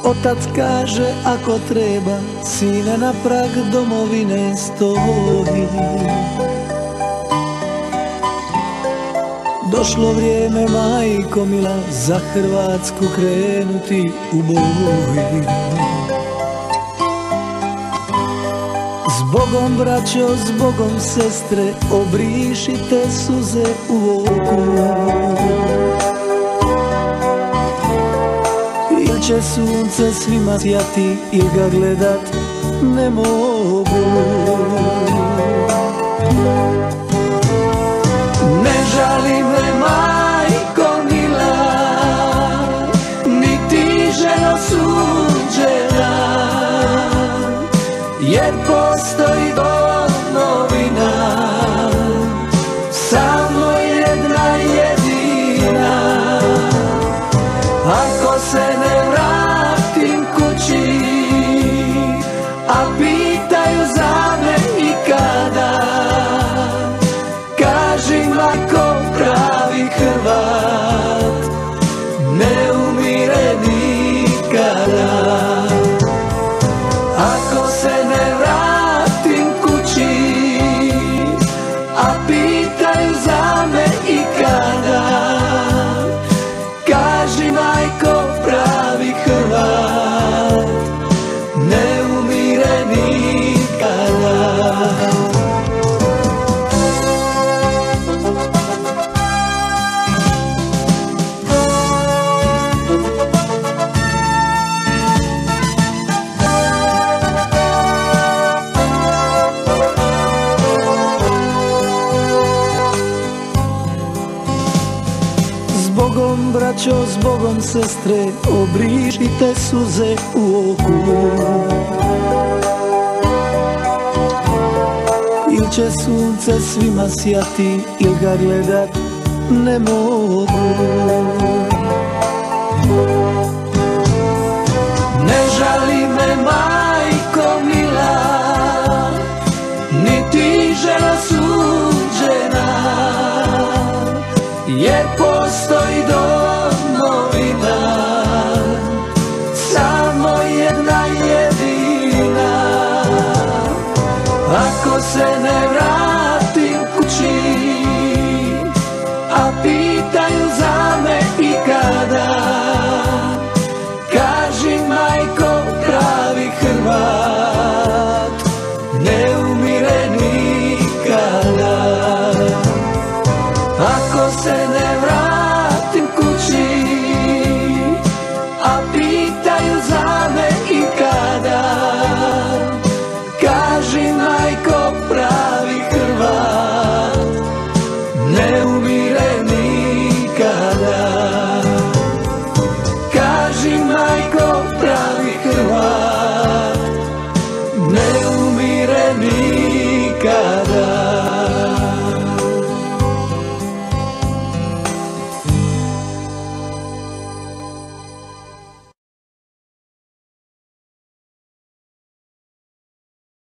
Otac kaže ako treba, sine na prag domovine stoji. Došlo vrijeme, majko mila, za Hrvatsku krenuti u boj. Zbogom braćo, zbogom sestre, obrišite suze u oku. Il će sunce svima sjati, il ga gledat ne mogu. Ne žali me, majko mila, niti ženo suđena, jer postoji domovina, samo jedna jedina. Ako se ne vratim kući, a pitaju za me i kada, kaži majko, pravi Hrvat ne umire nikada. Ako se ne vratim kući, a pitaju za me i kada, kaži majko, pravi Hrvat ne umire nikada. Zbogom braćo, zbogom sestre, obrišite suze u oku. Il će sunce svima sjati, il ga gledat ne mogu.